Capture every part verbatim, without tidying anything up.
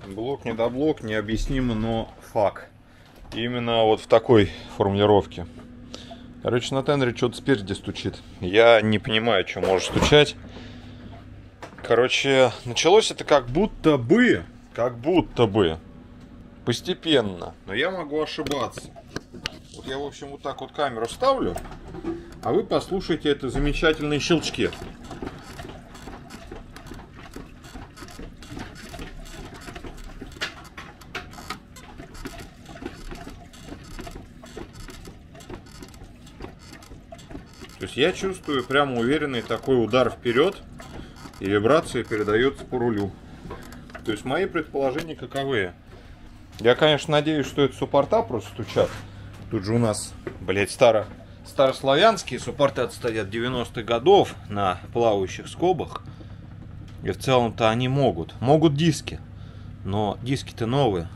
Блок, недоблок, необъяснимо, но факт. Именно вот в такой формулировке. Короче, на тендере что-то спереди стучит. Я не понимаю, что может стучать. Короче, началось это как будто бы, как будто бы, постепенно. Но я могу ошибаться. Вот я, в общем, вот так вот камеру ставлю, а вы послушайте это замечательные щелчки. То есть я чувствую прямо уверенный такой удар вперед, и вибрация передается по рулю. То есть мои предположения каковы? Я, конечно, надеюсь, что это суппорта просто стучат. Тут же у нас, блять, старо, старославянские суппорта стоят девяностых годов на плавающих скобах. И в целом-то они могут. Могут диски. Но диски-то новые.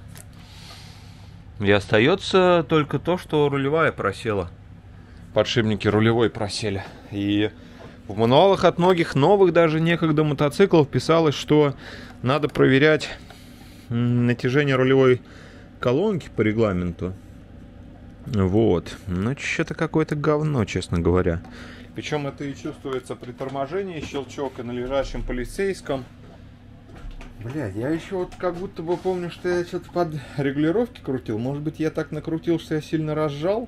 И остается только то, что рулевая просела. Подшипники рулевой просели. И в мануалах от многих новых, даже некогда мотоциклов, писалось, что надо проверять натяжение рулевой колонки по регламенту. Вот. Ну, что-то какое-то говно, честно говоря. Причем это и чувствуется при торможении, щелчок, и на лежачем полицейском. Блядь, я еще вот как будто бы помню, что я что-то под регулировки крутил. Может быть, я так накрутил, что я сильно разжал?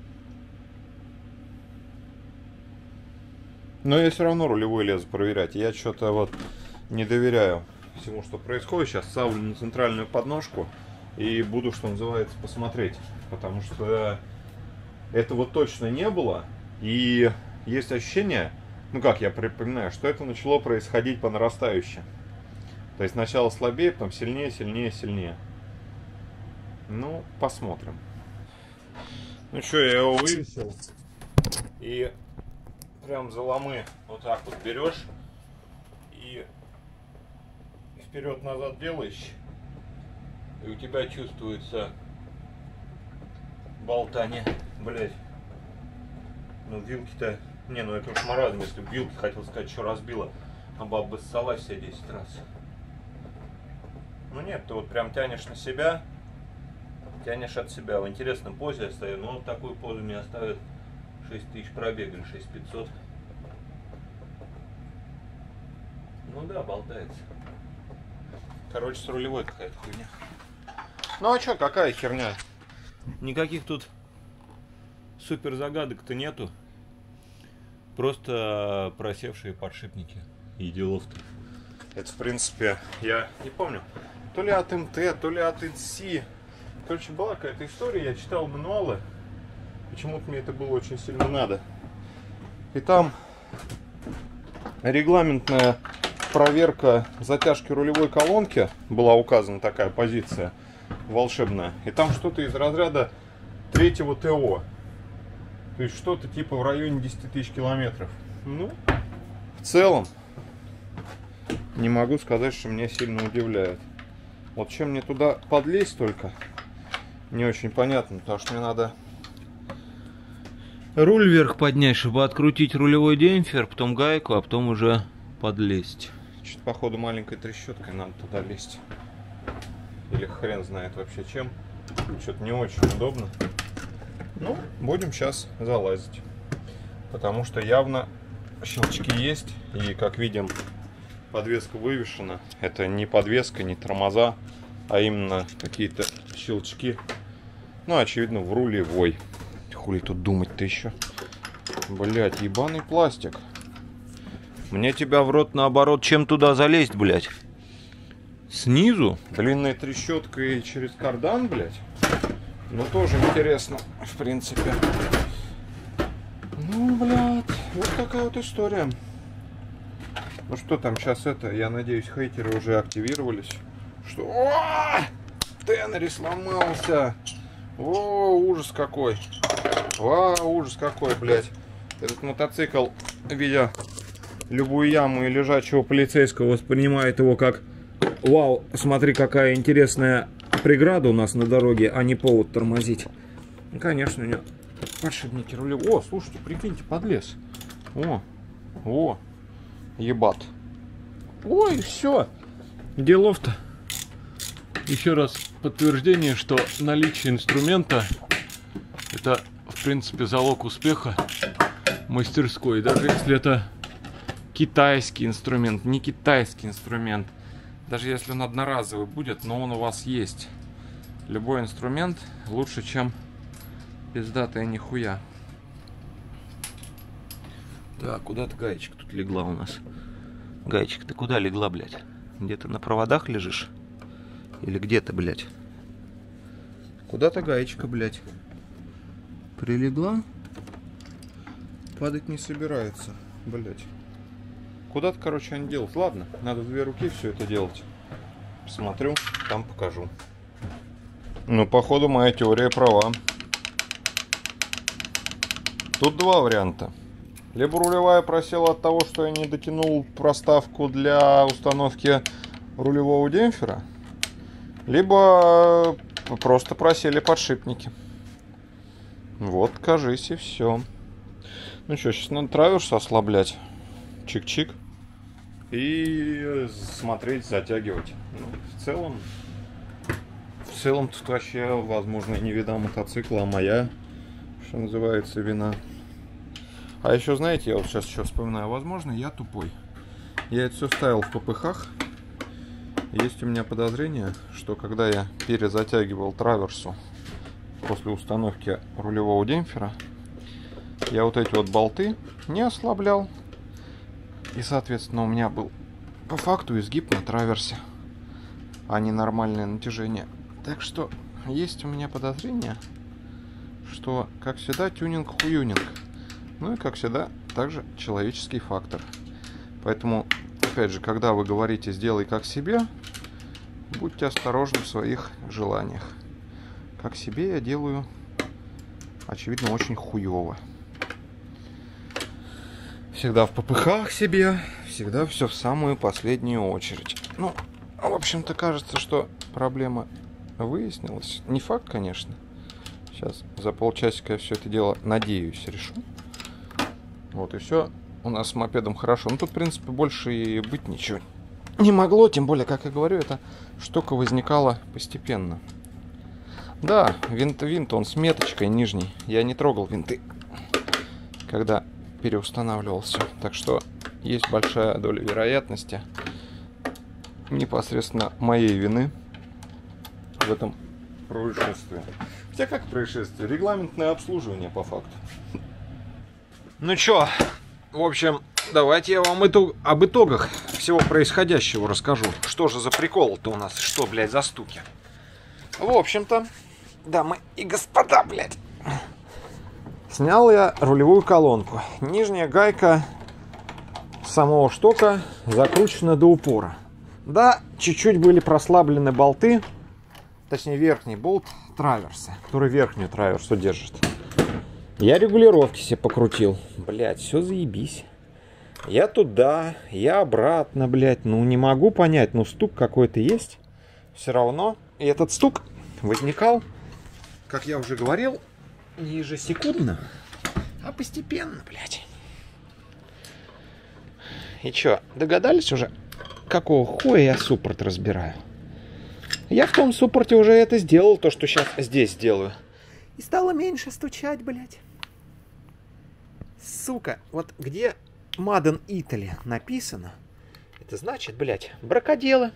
Но я все равно рулевой лезу проверять. Я что-то вот не доверяю всему, что происходит. Сейчас ставлю на центральную подножку и буду, что называется, посмотреть. Потому что этого точно не было. И есть ощущение, ну как я припоминаю, что это начало происходить по нарастающей. То есть сначала слабее, потом сильнее, сильнее, сильнее. Ну, посмотрим. Ну что, я его вывесил. И прям за ломы вот так вот берешь и вперед-назад делаешь, и у тебя чувствуется болтание. Блять, ну вилки-то, не, ну это уж маразм, если бы вилки, хотел сказать, что разбила, а баба бы ссалась все десять раз. Ну нет, ты вот прям тянешь на себя, тянешь от себя. В интересном позе я стою, но вот такую позу мне оставят шесть тысяч пробега или шесть тысяч пятьсот. Ну да, болтается. Короче, с рулевой какая-то хуйня. Ну а чё, какая херня? Никаких тут супер загадок-то нету. Просто просевшие подшипники и делов-то. Это, в принципе, я не помню. То ли от эм тэ, то ли от эн си. Короче, была какая-то история, я читал мануалы. Почему-то мне это было очень сильно надо. И там регламентная проверка затяжки рулевой колонки, была указана такая позиция волшебная. И там что-то из разряда третьего ТО. То есть что-то типа в районе десяти тысяч километров. Ну, в целом, не могу сказать, что меня сильно удивляет. Вот чем мне туда подлезть только, не очень понятно, потому что мне надо руль вверх поднять, чтобы открутить рулевой демпфер, потом гайку, а потом уже подлезть. Что-то, походу, маленькой трещоткой надо туда лезть. Или хрен знает вообще чем. Что-то не очень удобно. Ну, будем сейчас залазить. Потому что явно щелчки есть. И, как видим, подвеска вывешена. Это не подвеска, не тормоза, а именно какие-то щелчки. Ну, очевидно, в рулевой. Хули тут думать-то еще. Блять, ебаный пластик. Мне тебя в рот наоборот, чем туда залезть, блять? Снизу? Длинная трещотка и через кардан, блять? Ну, тоже интересно, в принципе. Ну, блядь, вот такая вот история. Ну, что там сейчас это? Я надеюсь, хейтеры уже активировались. Что? О! Тенери сломался! О, ужас какой! О, ужас какой, блядь! Этот мотоцикл, видя любую яму и лежачего полицейского, воспринимает его как: вау, смотри, какая интересная преграда у нас на дороге, а не повод тормозить. Ну, конечно, у него подшипники рулевые. О, слушайте, прикиньте, подлез. О, о, ебат. Ой, все. Делов-то. Еще раз подтверждение, что наличие инструмента — это, в принципе, залог успеха мастерской. Даже если это китайский инструмент, не китайский инструмент. Даже если он одноразовый будет, но он у вас есть. Любой инструмент лучше, чем пиздатая нихуя. Так, куда-то гаечка тут легла у нас. Гаечка, ты куда легла, блядь? Где-то на проводах лежишь? Или где-то, блядь? Куда-то гаечка, блядь, прилегла. Падать не собирается, блядь. Куда-то, короче, они делают. Ладно, надо в две руки все это делать. Посмотрю, там покажу. Ну, походу, моя теория права. Тут два варианта. Либо рулевая просела от того, что я не дотянул проставку для установки рулевого демпфера, либо просто просели подшипники. Вот, кажись, и все. Ну что, сейчас надо траверс ослаблять. Чик-чик. И смотреть, затягивать. Ну, в целом, в целом тут вообще, возможно, не вида мотоцикла, а моя, что называется, вина. А еще, знаете, я вот сейчас еще вспоминаю, возможно, я тупой. Я это все ставил в ППХ. Есть у меня подозрение, что когда я перезатягивал траверсу после установки рулевого демпфера, я вот эти вот болты не ослаблял. И, соответственно, у меня был по факту изгиб на траверсе, а не нормальное натяжение. Так что есть у меня подозрение, что, как всегда, тюнинг-хуюнинг. Ну и, как всегда, также человеческий фактор. Поэтому, опять же, когда вы говорите «сделай как себе», будьте осторожны в своих желаниях. Как себе я делаю, очевидно, очень хуёво. Всегда в ППХ себе, всегда все в самую последнюю очередь. Ну, в общем-то, кажется, что проблема выяснилась. Не факт, конечно. Сейчас за полчасика я все это дело, надеюсь, решу. Вот и все у нас с мопедом хорошо. Ну, тут, в принципе, больше и быть ничего не могло. Тем более, как я говорю, эта штука возникала постепенно. Да, винт, винт, он с меточкой нижней. Я не трогал винты, когда переустанавливал все. Так что есть большая доля вероятности непосредственно моей вины в этом происшествии. Хотя как происшествие? Регламентное обслуживание по факту. Ну чё, в общем, давайте я вам итог, об итогах всего происходящего расскажу. Что же за прикол-то у нас? Что, блядь, за стуки? В общем-то, дамы и господа, блядь, снял я рулевую колонку. Нижняя гайка самого штока закручена до упора. Да, чуть-чуть были прослаблены болты, точнее верхний болт траверса, который верхнюю траверсу держит. Я регулировки себе покрутил. Блядь, все заебись. Я туда, я обратно, блядь. Ну, не могу понять, ну, стук какой-то есть. Все равно. И этот стук возникал, как я уже говорил, не ежесекундно, а постепенно, блядь. И чё, догадались уже, какого хуя я суппорт разбираю? Я в том суппорте уже это сделал, то, что сейчас здесь делаю. И стало меньше стучать, блядь. Сука, вот где Made in Italy написано, это значит, блядь, бракоделы.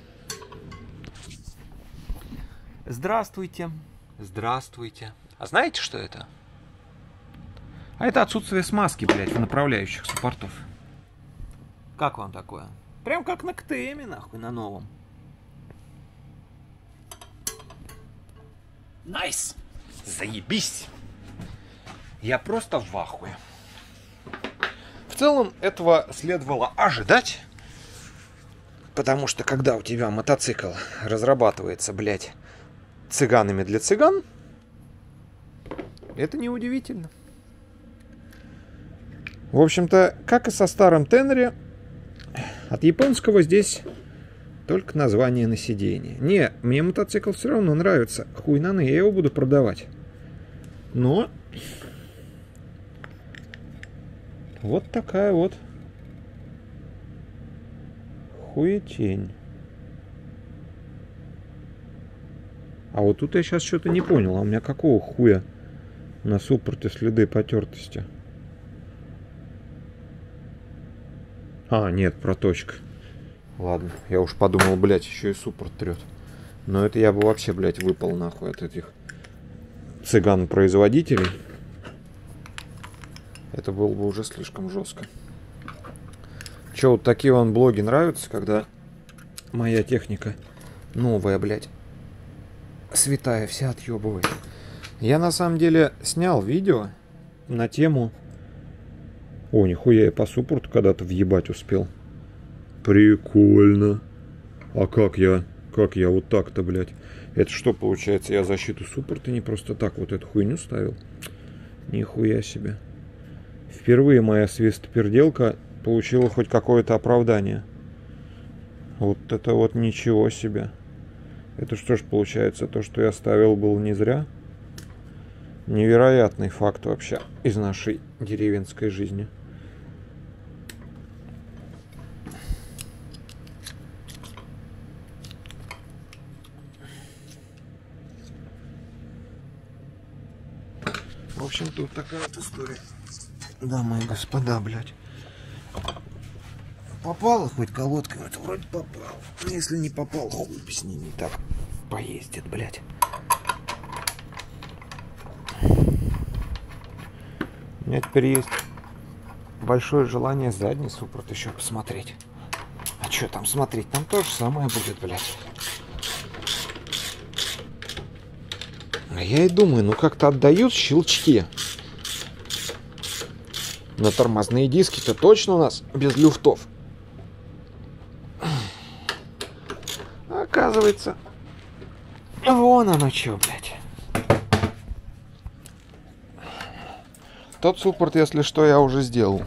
Здравствуйте. Здравствуйте. А знаете, что это? А это отсутствие смазки, блядь, в направляющих суппортов. Как вам такое? Прям как на КТМе, нахуй, на новом. Найс! Заебись! Я просто в ахуе. В целом, этого следовало ожидать. Потому что, когда у тебя мотоцикл разрабатывается, блядь, цыганами для цыган, это неудивительно. В общем-то, как и со старым Тенери, от японского здесь только название на сиденье. Не, мне мотоцикл все равно нравится. Хуй наны, я его буду продавать. Но вот такая вот хуетень. А вот тут я сейчас что-то не понял. А у меня какого хуя на суппорте следы потертости? А, нет, проточка. Ладно, я уж подумал, блядь, еще и суппорт трет. Но это я бы вообще, блядь, выпал нахуй от этих цыган-производителей. Это было бы уже слишком жестко. Че, вот такие вам блоги нравятся, когда моя техника новая, блядь, святая вся отъебывает. Я на самом деле снял видео на тему... О, нихуя, я по суппорту когда-то въебать успел. Прикольно. А как я... Как я вот так-то, блядь? Это что получается? Я защиту суппорта не просто так вот эту хуйню ставил? Нихуя себе. Впервые моя свистоперделка получила хоть какое-то оправдание. Вот это вот ничего себе. Это что ж получается? То, что я ставил, был не зря? Невероятный факт вообще из нашей деревенской жизни. В общем, тут такая вот история. Дамы и господа, блядь. Попало хоть колодкой? Это вроде попал. Если не попал, хуй с ним не так поездит, блядь. У меня теперь есть большое желание задний суппорт еще посмотреть. А что там смотреть? Там то же самое будет, блядь. А я и думаю, ну как-то отдают щелчки. Но тормозные диски-то точно у нас без люфтов. Оказывается, вон оно что, блядь. Тот суппорт, если что, я уже сделал.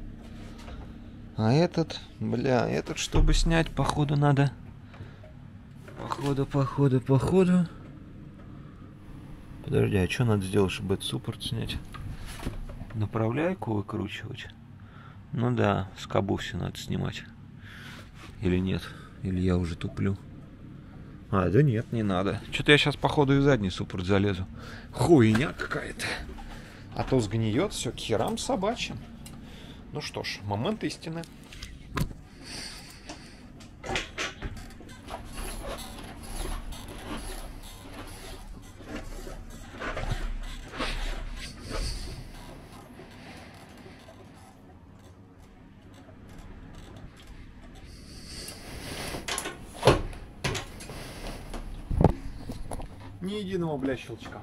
А этот, бля, этот, чтобы снять, походу надо. Походу, походу, походу. Подожди, а что надо сделать, чтобы этот суппорт снять? Направляйку выкручивать? Ну да, скобу все надо снимать. Или нет? Или я уже туплю? А, да нет, не надо. Что-то я сейчас, походу, и в задний суппорт залезу. Хуйня какая-то. А то сгниет все к херам собачьим. Ну что ж, момент истины. Ни единого, блядь, щелчка.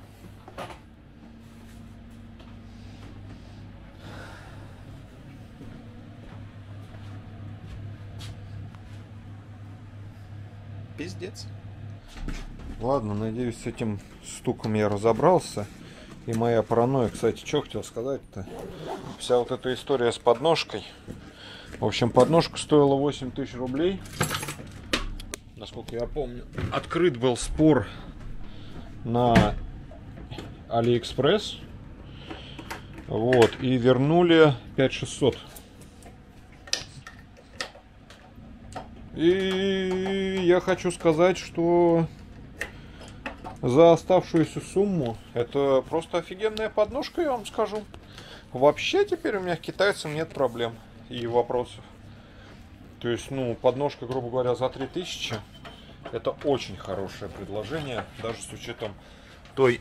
Пиздец. Ладно, надеюсь, с этим стуком я разобрался. И моя паранойя, кстати, что хотел сказать-то? Вся вот эта история с подножкой. В общем, подножка стоила восемь тысяч рублей. Насколько я помню. Открыт был спор на Алиэкспресс. Вот. И вернули пять тысяч шестьсот. И я хочу сказать, что за оставшуюся сумму это просто офигенная подножка, я вам скажу. Вообще теперь у меня к китайцам нет проблем и вопросов. То есть, ну, подножка, грубо говоря, за три тысячи. Это очень хорошее предложение, даже с учетом той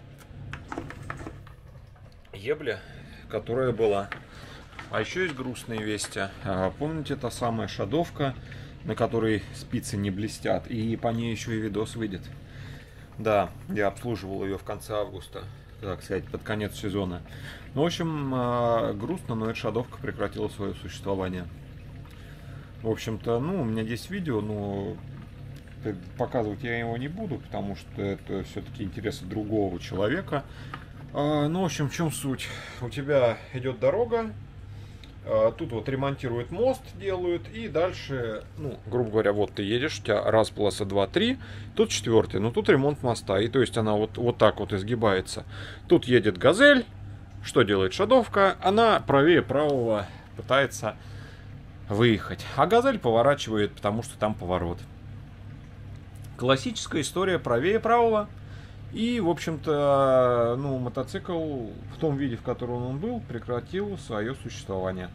ебли, которая была. А еще есть грустные вести. Помните, та самая шадовка, на которой спицы не блестят, и по ней еще и видос выйдет. Да, я обслуживал ее в конце августа, так сказать, под конец сезона. Ну, в общем, грустно, но эта шадовка прекратила свое существование. В общем-то, ну, у меня есть видео, но показывать я его не буду, потому что это все-таки интересы другого человека. Ну, в общем, в чем суть? У тебя идет дорога, тут вот ремонтируют мост, делают, и дальше, ну, грубо говоря, вот ты едешь, у тебя раз, полоса, два, три, тут четвертый, но тут ремонт моста, и то есть она вот, вот так вот изгибается. Тут едет газель, что делает шадовка? Она правее правого пытается выехать, а газель поворачивает, потому что там поворот. Классическая история правее правого. И, в общем-то, ну, мотоцикл в том виде, в котором он был, прекратил свое существование.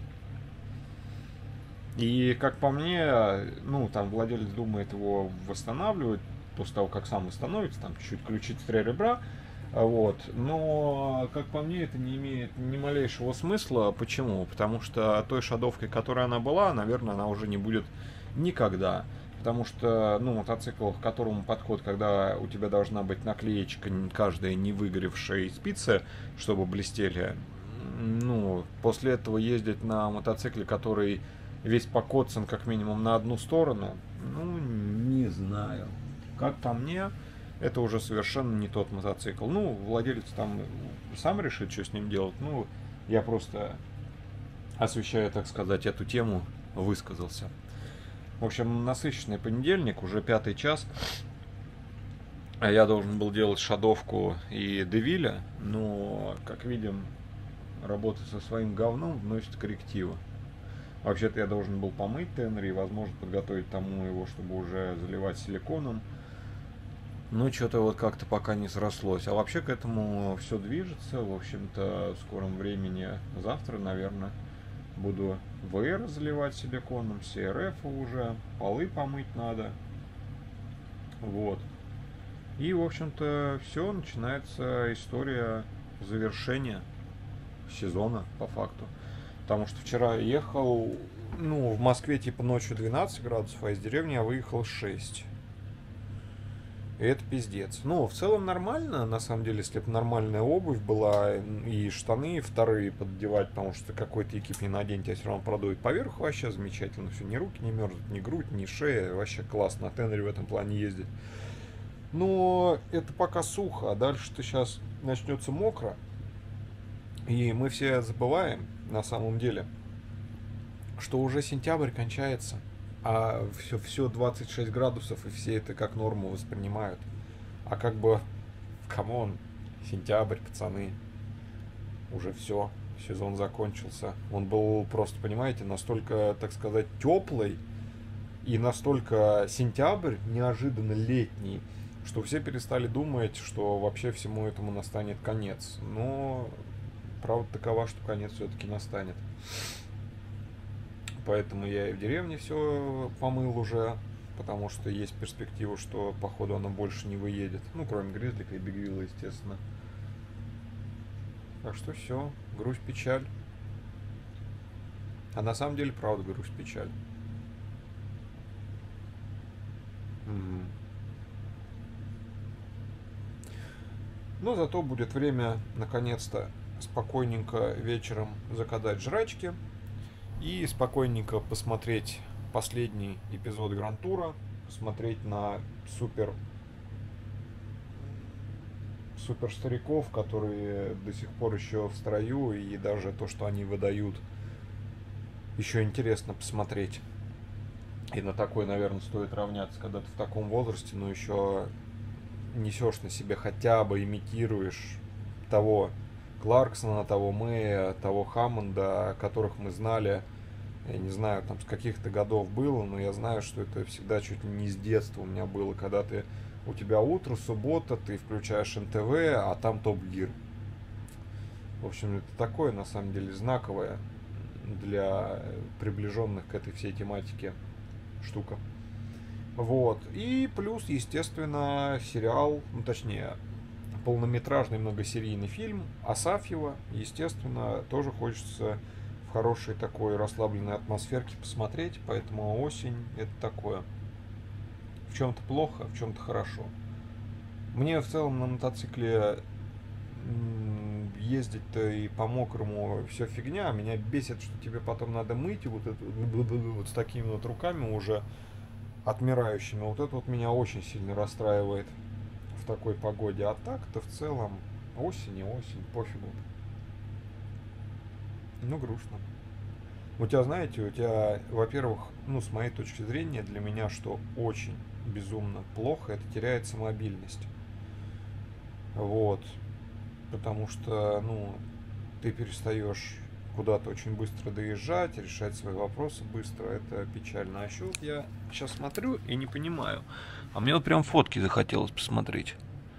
И, как по мне, ну, там владелец думает его восстанавливать после того, как сам восстановится, там чуть-чуть ключиц три ребра. Вот. Но, как по мне, это не имеет ни малейшего смысла. Почему? Потому что той шадовкой, которая она была, наверное, она уже не будет никогда. Потому что, ну, мотоцикл, к которому подход, когда у тебя должна быть наклеечка каждая не выгоревшая спицы, чтобы блестели, ну, после этого ездить на мотоцикле, который весь покоцан как минимум на одну сторону, ну, не знаю. Как по мне, это уже совершенно не тот мотоцикл. Ну, владелец там сам решит, что с ним делать. Ну, я просто, освещая, так сказать, эту тему, высказался. В общем, насыщенный понедельник, уже пятый час. А я должен был делать шадовку и Девиля, но, как видим, работа со своим говном вносит коррективы. Вообще-то я должен был помыть теннер и, возможно, подготовить тому его, чтобы уже заливать силиконом. Ну, что-то вот как-то пока не срослось. А вообще к этому все движется. В общем-то, в скором времени, завтра, наверное, буду вэ эр заливать силиконом, си эр эф уже, полы помыть надо. Вот. И, в общем-то, все, начинается история завершения сезона, по факту. Потому что вчера ехал, ну, в Москве типа ночью двенадцать градусов, а из деревни я выехал шесть. И это пиздец. Ну, в целом нормально, на самом деле, если бы нормальная обувь была и штаны вторые поддевать, потому что какой-то экип не надень, тебя все равно продует поверху, вообще замечательно. Все, ни руки не мерзнут, ни грудь, ни шея, вообще классно. На теннере в этом плане ездить. Но это пока сухо, а дальше-то сейчас начнется мокро. И мы все забываем, на самом деле, что уже сентябрь кончается. А все, все двадцать шесть градусов, и все это как норму воспринимают. А как бы, камон, сентябрь, пацаны, уже все, сезон закончился. Он был просто, понимаете, настолько, так сказать, теплый и настолько сентябрь неожиданно летний, что все перестали думать, что вообще всему этому настанет конец. Но правда такова, что конец все-таки настанет. Поэтому я и в деревне все помыл уже, потому что есть перспектива, что походу оно больше не выедет. Ну, кроме Гризлика и Бигвилла, естественно. Так что все, грусть, печаль. А на самом деле, правда, грусть, печаль. Угу. Но зато будет время, наконец-то, спокойненько вечером закатать жрачки и спокойненько посмотреть последний эпизод Гранд-тура, посмотреть на супер супер стариков, которые до сих пор еще в строю, и даже то, что они выдают, еще интересно посмотреть. И на такой, наверное, стоит равняться, когда ты в таком возрасте, но еще несешь на себе, хотя бы имитируешь того Кларксона, того Мэя, того Хаммонда, которых мы знали, я не знаю, там с каких-то годов было, но я знаю, что это всегда чуть ли не с детства у меня было, когда ты, у тебя утро, суббота, ты включаешь эн тэ вэ, а там Топ Гир. В общем, это такое, на самом деле, знаковое для приближенных к этой всей тематике штука. Вот. И плюс, естественно, сериал, ну точнее, полнометражный многосерийный фильм Асафьева, естественно, тоже хочется в хорошей такой расслабленной атмосферке посмотреть, поэтому осень это такое. В чем-то плохо, в чем-то хорошо. Мне в целом на мотоцикле ездить-то и по-мокрому все фигня, меня бесит, что тебе потом надо мыть вот, это, вот с такими вот руками уже отмирающими. Вот это вот меня очень сильно расстраивает в такой погоде. А так-то в целом осень и осень, пофигу. Ну, грустно. У тебя, знаете, у тебя, во-первых, ну, с моей точки зрения, для меня, что очень безумно плохо, это теряется мобильность. Вот. Потому что, ну, ты перестаешь куда-то очень быстро доезжать, решать свои вопросы быстро. Это печально. А еще вот я сейчас смотрю и не понимаю. А мне вот прям фотки захотелось посмотреть.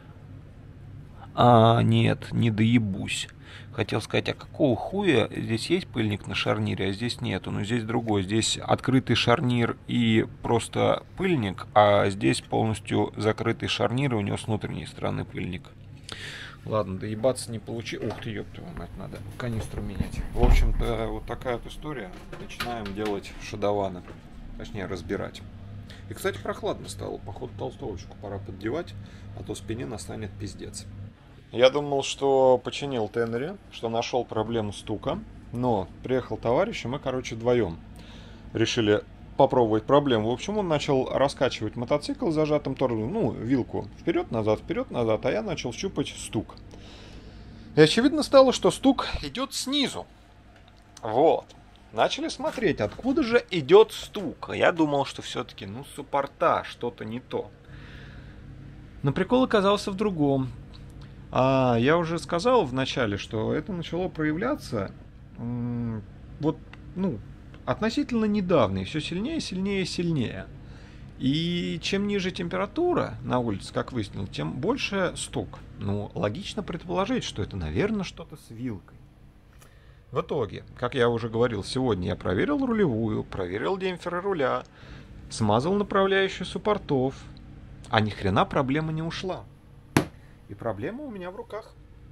А, нет, не доебусь. Хотел сказать, а какого хуя здесь есть пыльник на шарнире, а здесь нету. Но здесь другой. Здесь открытый шарнир и просто пыльник, а здесь полностью закрытый шарнир, и у него с внутренней стороны пыльник. Ладно, доебаться не получилось. Ух ты, ёб твою мать, надо канистру менять. В общем-то, вот такая вот история. Начинаем делать шадованы. Точнее, разбирать. И, кстати, прохладно стало. Походу, толстовочку пора поддевать, а то спине настанет пиздец. Я думал, что починил Тенери, что нашел проблему стука, но приехал товарищ, и мы, короче, вдвоем решили попробовать проблему. В общем, он начал раскачивать мотоцикл зажатым тормозом, ну, вилку вперед-назад, вперед-назад, а я начал щупать стук. И очевидно стало, что стук идет снизу. Вот. Начали смотреть, откуда же идет стук. Я думал, что все-таки, ну, суппорта, что-то не то. Но прикол оказался в другом. А я уже сказал в начале, что это начало проявляться м- вот, ну, относительно недавно, и все сильнее, сильнее, сильнее. И чем ниже температура на улице, как выяснилось, тем больше стук. Ну, логично предположить, что это, наверное, что-то с вилкой. В итоге, как я уже говорил, сегодня я проверил рулевую, проверил демпферы руля, смазал направляющую суппортов, а ни хрена проблема не ушла. И проблема у меня в руках.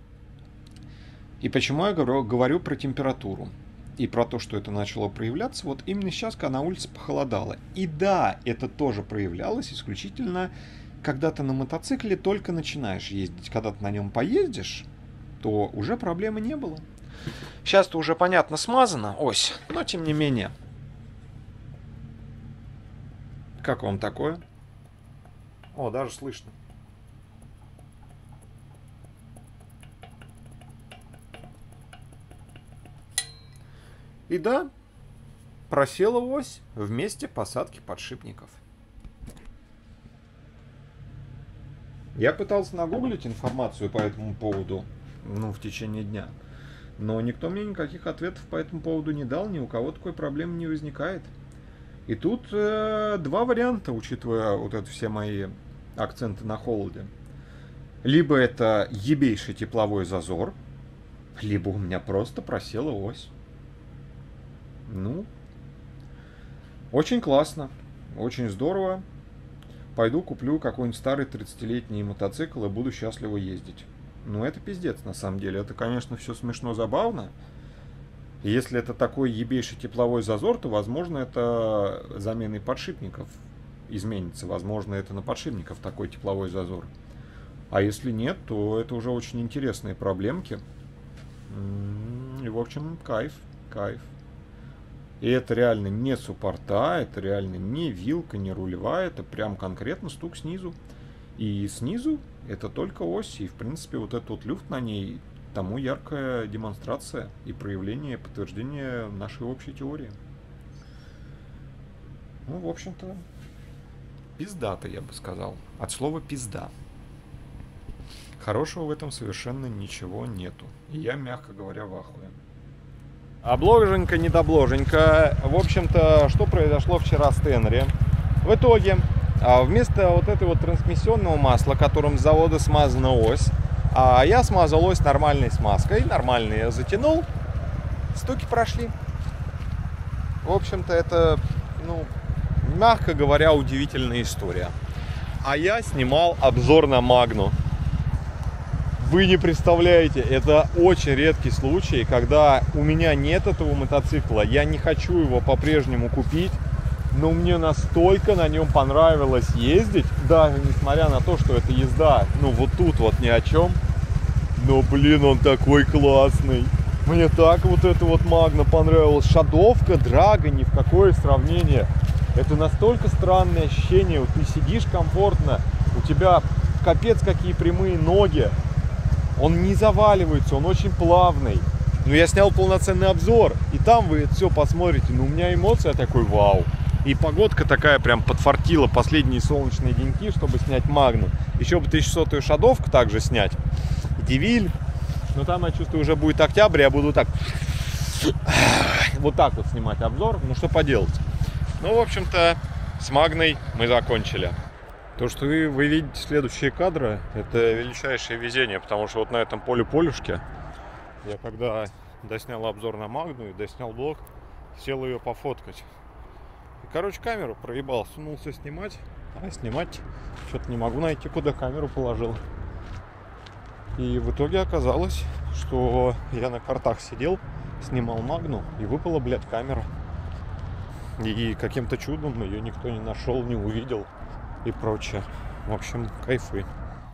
И почему я говорю, говорю про температуру? И про то, что это начало проявляться вот именно сейчас, когда на улице похолодало. И да, это тоже проявлялось исключительно, когда ты на мотоцикле только начинаешь ездить. Когда ты на нем поездишь, то уже проблемы не было. Сейчас-то уже, понятно, смазана ось, но тем не менее. Как вам такое? О, даже слышно. И да, просела ось в месте посадки подшипников. Я пытался нагуглить информацию по этому поводу, ну, в течение дня. Но никто мне никаких ответов по этому поводу не дал, ни у кого такой проблемы не возникает. И тут э, два варианта, учитывая вот это все мои акценты на холоде. Либо это ебейший тепловой зазор, либо у меня просто просела ось. Ну, очень классно, очень здорово. Пойду куплю какой-нибудь старый тридцатилетний мотоцикл и буду счастливо ездить. Ну, это пиздец, на самом деле. Это, конечно, все смешно, забавно. Если это такой ебейший тепловой зазор, то, возможно, это заменой подшипников изменится. Возможно, это на подшипников такой тепловой зазор. А если нет, то это уже очень интересные проблемки. И, в общем, кайф, кайф. И это реально не суппорта, это реально не вилка, не рулевая, это прям конкретно стук снизу. И снизу это только ось, и в принципе вот этот вот люфт на ней тому яркая демонстрация и проявление, подтверждение нашей общей теории. Ну, в общем-то, пиздато, я бы сказал. От слова пизда. Хорошего в этом совершенно ничего нету. И я, мягко говоря, в ахуе. Обложенька, недобложенька. В общем-то, что произошло вчера с Тенери? В итоге, вместо вот этой вот трансмиссионного масла, которым с завода смазана ось, я смазал ось нормальной смазкой, нормально ее затянул, стуки прошли. В общем-то, это, ну, мягко говоря, удивительная история. А я снимал обзор на Магну. Вы не представляете, это очень редкий случай, когда у меня нет этого мотоцикла, я не хочу его по-прежнему купить, но мне настолько на нем понравилось ездить, даже несмотря на то, что это езда, ну вот тут вот ни о чем, но, блин, он такой классный. Мне так вот это вот Магна понравилось. Шадовка, Драга, ни в какое сравнение. Это настолько странное ощущение, вот ты сидишь комфортно, у тебя капец какие прямые ноги. Он не заваливается, он очень плавный. Ну, я снял полноценный обзор, и там вы это все посмотрите. Ну, у меня эмоция такой вау. И погодка такая прям подфартила последние солнечные деньки, чтобы снять Магну. Еще бы тысячасотую шадовку также снять. Девиль. Но там, я чувствую, уже будет октябрь, я буду так вот так вот снимать обзор. Ну что поделать. Ну, в общем-то, с Магной мы закончили. То, что вы, вы видите следующие кадры, это величайшее везение, потому что вот на этом поле-полюшке я когда доснял обзор на Магну и доснял блог, сел ее пофоткать. И, короче, камеру проебал, сунулся снимать, а снимать что-то не могу найти, куда камеру положил. И в итоге оказалось, что я на картах сидел, снимал Магну, и выпала, блядь, камера. И каким-то чудом ее никто не нашел, не увидел и прочее. В общем, кайфы.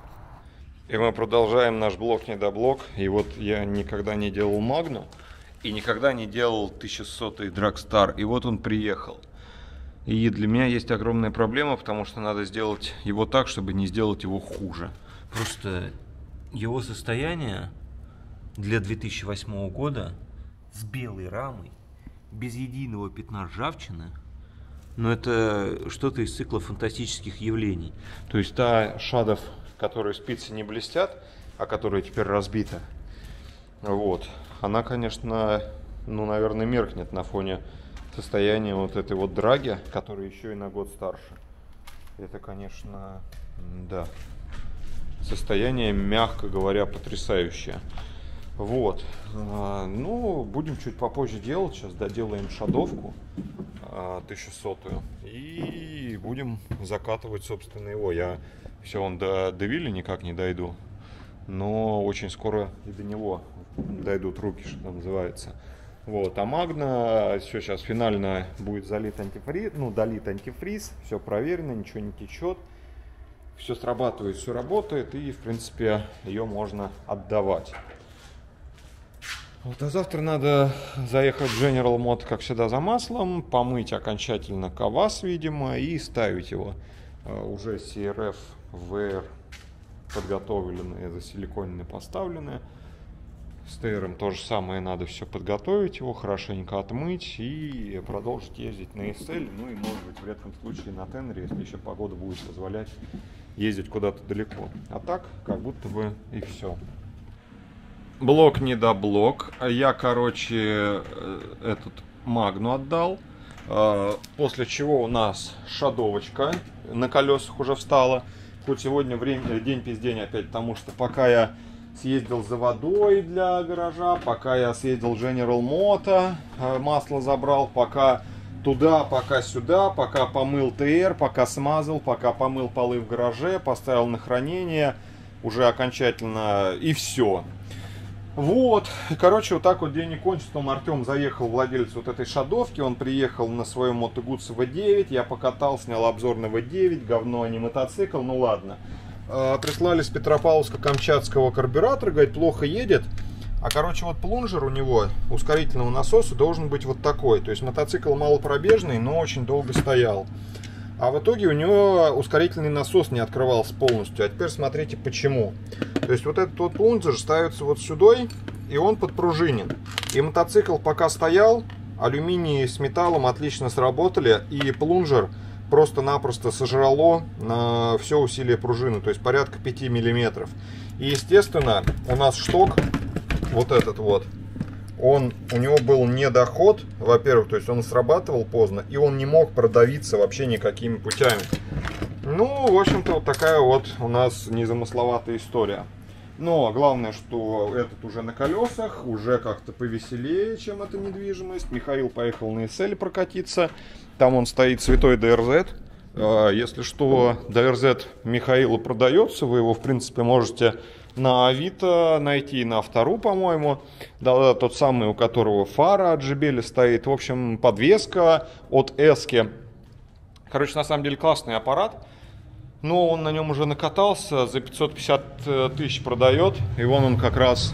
И мы продолжаем наш блог-недоблог. И вот я никогда не делал Магну и никогда не делал тысяча сотый Dragstar. И вот он приехал. И для меня есть огромная проблема, потому что надо сделать его так, чтобы не сделать его хуже. Просто его состояние для две тысячи восьмого года с белой рамой, без единого пятна ржавчины, но это что-то из цикла фантастических явлений. То есть та Шадов, которые спицы не блестят, а которая теперь разбита, вот, она, конечно, ну, наверное, меркнет на фоне состояния вот этой вот Драги, которая еще и на год старше. Это, конечно, да, состояние, мягко говоря, потрясающее. Вот, ну, будем чуть попозже делать, сейчас доделаем шадовку тысяча сотую и будем закатывать, собственно, его. Я все, он до Девилля никак не дойду, но очень скоро и до него дойдут руки, что называется. Вот, а Магна, все, сейчас финально будет залит антифриз, ну, долит антифриз, все проверено, ничего не течет, все срабатывает, все работает, и, в принципе, ее можно отдавать. Вот, а завтра надо заехать в General Mode, как всегда, за маслом, помыть окончательно КАВАЗ, видимо, и ставить его. Uh, уже си эр эф, ви эр подготовленные, засиликоненные, поставленные. С тэ эром то же самое, надо все подготовить, его хорошенько отмыть и продолжить ездить на эс эль, ну и, может быть, в редком случае на Тенере, если еще погода будет позволять ездить куда-то далеко. А так, как будто бы и все. Блок недоблок. Я, короче, этот Магну отдал. После чего у нас шадовочка на колесах уже встала. Хоть сегодня время, день пиздень опять, потому что пока я съездил за водой для гаража, пока я съездил в General Mode, масло забрал, пока туда, пока сюда, пока помыл тэ эр, пока смазал, пока помыл полы в гараже, поставил на хранение, уже окончательно, и все. Вот, короче, вот так вот день не кончится. Там Артем заехал, владелец вот этой шадовки, он приехал на своем Moto Guzzi ви девять, я покатал, снял обзор на ви девять, говно, а не мотоцикл, ну ладно. Э, прислали с Петропавловска-Камчатского карбюратора, говорит, плохо едет. А, короче, вот плунжер у него, ускорительного насоса, должен быть вот такой. То есть мотоцикл малопробежный, но очень долго стоял. А в итоге у него ускорительный насос не открывался полностью. А теперь смотрите почему. То есть вот этот вот плунжер ставится вот сюда, и он подпружинен. И мотоцикл пока стоял, алюминий с металлом отлично сработали, и плунжер просто-напросто сожрало на все усилие пружины, то есть порядка пяти миллиметров. И, естественно, у нас шток, вот этот вот, он, у него был недоход, во-первых, то есть он срабатывал поздно, и он не мог продавиться вообще никакими путями. Ну, в общем-то, вот такая вот у нас незамысловатая история. Но главное, что этот уже на колесах, уже как-то повеселее, чем эта недвижимость. Михаил поехал на эс эль прокатиться, там он стоит святой дэ эр зет. Если что, дэ эр зет Михаилу продается, вы его, в принципе, можете на Авито найти, на Автору, по-моему. Да, да, тот самый, у которого фара от джи би эл стоит. В общем, подвеска от Эски. Короче, на самом деле классный аппарат. Но он на нем уже накатался, за пятьсот пятьдесят тысяч продает. И вон он как раз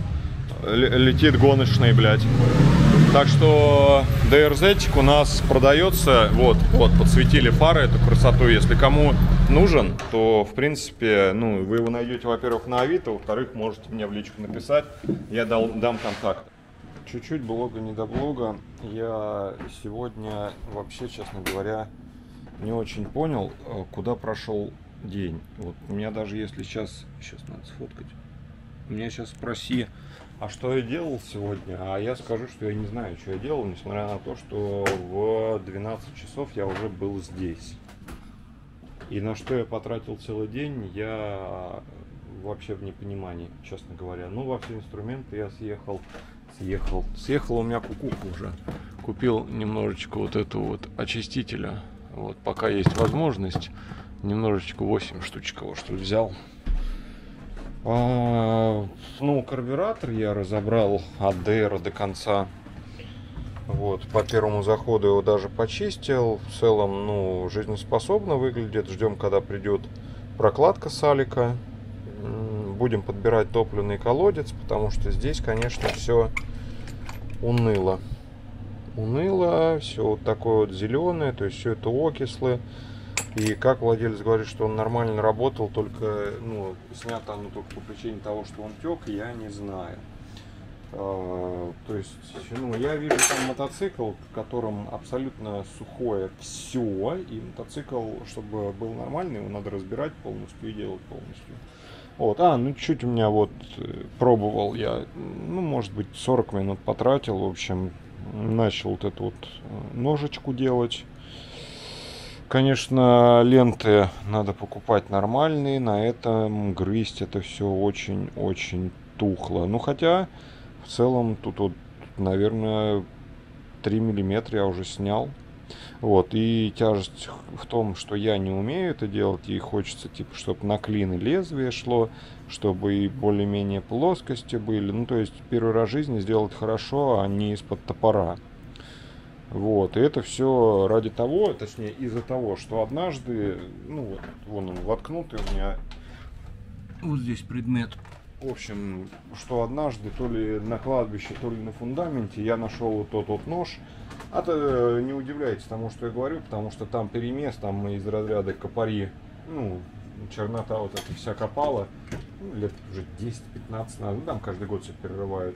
летит гоночный, блядь. Так что дэ эр зетик у нас продается. Вот, вот, подсветили фары, эту красоту. Если кому нужен, то, в принципе, ну, вы его найдете, во-первых, на Авито, во-вторых, можете мне в личку написать. Я дал, дам контакт. Чуть-чуть блога не до блога. Я сегодня вообще, честно говоря, не очень понял, куда прошел день. Вот у меня даже если сейчас, сейчас надо сфоткать. У меня сейчас спроси, А что я делал сегодня? А я скажу, что я не знаю, что я делал, несмотря на то, что в двенадцать часов я уже был здесь. И на что я потратил целый день, я вообще в непонимании, честно говоря. Ну, во все инструменты я съехал, съехал. Съехал у меня кукуха уже. Купил немножечко вот этого вот очистителя. Вот, пока есть возможность, немножечко восемь штучек его, что ли, взял. А, ну, карбюратор я разобрал от ДР до конца. Вот, по первому заходу его даже почистил. В целом, ну, жизнеспособно выглядит. Ждем, когда придет прокладка с Алика. Будем подбирать топливный колодец, потому что здесь, конечно, все уныло. Уныло, все вот такое вот зеленое, то есть все это окислы. И как владелец говорит, что он нормально работал, только, ну, снято оно только по причине того, что он тек, я не знаю. А, то есть, ну, я вижу там мотоцикл, в котором абсолютно сухое все, и мотоцикл, чтобы был нормальный, его надо разбирать полностью и делать полностью. Вот, а, ну чуть у меня вот пробовал я, ну, может быть, сорок минут потратил, в общем, начал вот эту вот ножечку делать. Конечно, ленты надо покупать нормальные, на этом грызть это все очень-очень тухло. Ну, хотя, в целом, тут вот, наверное, три миллиметра я уже снял. Вот, и тяжесть в том, что я не умею это делать, и хочется, типа, чтобы на клин и лезвие шло, чтобы и более-менее плоскости были. Ну, то есть, первый раз в жизни сделать хорошо, а не из-под топора. Вот, и это все ради того, точнее из-за того, что однажды, ну вот, вон он воткнутый у меня, вот здесь предмет. В общем, что однажды то ли на кладбище, то ли на фундаменте я нашел вот тот вот нож. А то не удивляйтесь тому, что я говорю, потому что там перемес, там из разряда копари, ну, чернота вот эта вся копала, ну, лет уже десять-пятнадцать назад, ну, там каждый год все перерывают.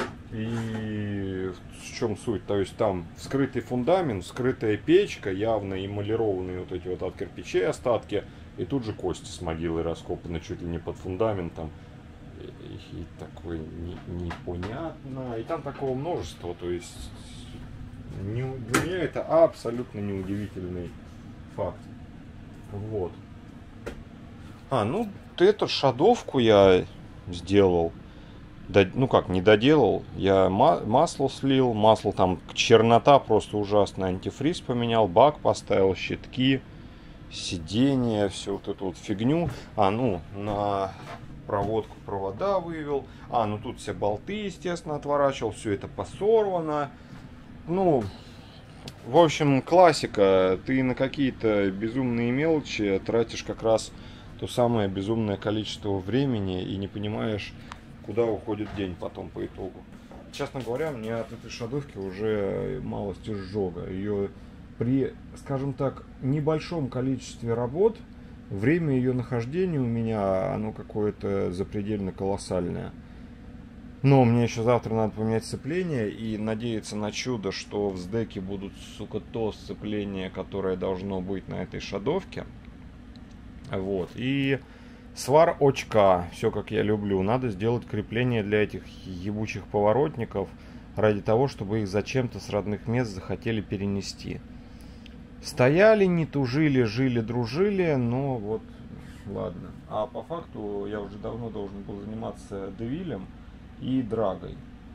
И в чем суть? То есть там скрытый фундамент, скрытая печка, явно эмалированные вот эти вот от кирпичей остатки, и тут же кости с могилы раскопаны чуть ли не под фундаментом. И, и такое не, непонятно. И там такого множества, то есть не, для меня это абсолютно неудивительный факт. Вот. А, ну, эту шадовку я сделал. Ну как, не доделал, я масло слил, масло там чернота просто ужасная, антифриз поменял, бак поставил, щитки, сиденье, все вот эту вот фигню. А, ну, на проводку провода вывел, а, ну тут все болты, естественно, отворачивал, все это посорвано. Ну, в общем, классика, ты на какие-то безумные мелочи тратишь как раз то самое безумное количество времени и не понимаешь, куда уходит день потом по итогу. Честно говоря, мне от этой шадовки уже малость изжога. Ее при, скажем так, небольшом количестве работ, время ее нахождения у меня, оно какое-то запредельно колоссальное. Но мне еще завтра надо поменять сцепление и надеяться на чудо, что в сдеке будут, сука, то сцепление, которое должно быть на этой шадовке. Вот. И свар очка, все как я люблю. Надо сделать крепление для этих ебучих поворотников, ради того, чтобы их зачем-то с родных мест захотели перенести. Стояли, не тужили, жили, дружили, но вот, ладно. А по факту я уже давно должен был заниматься девилем и драгой.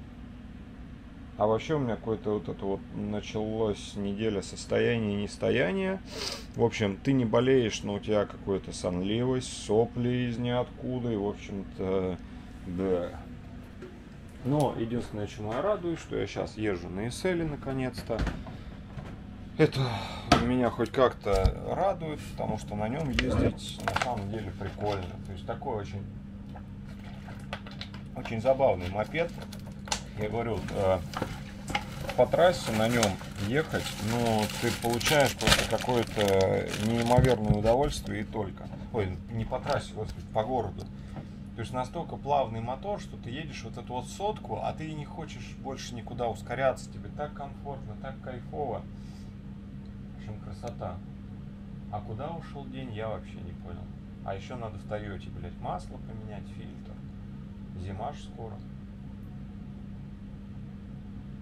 А вообще у меня какое-то вот это вот началось неделя состояния и нестояния. В общем, ты не болеешь, но у тебя какая-то сонливость, сопли из ниоткуда. И, в общем-то, да. Но единственное, чему я радуюсь, что я сейчас езжу на эс эл наконец-то. Это меня хоть как-то радует, потому что на нем ездить на самом деле прикольно. То есть такой очень, очень забавный мопед. Я говорю, по трассе на нем ехать, ну, ты получаешь просто какое-то неимоверное удовольствие и только. Ой, не по трассе, господи, по городу. То есть настолько плавный мотор, что ты едешь вот эту вот сотку, а ты не хочешь больше никуда ускоряться. Тебе так комфортно, так кайфово. В общем, красота. А куда ушел день, я вообще не понял. А еще надо в Тойоте, блядь, масло поменять, фильтр. Зима ж скоро.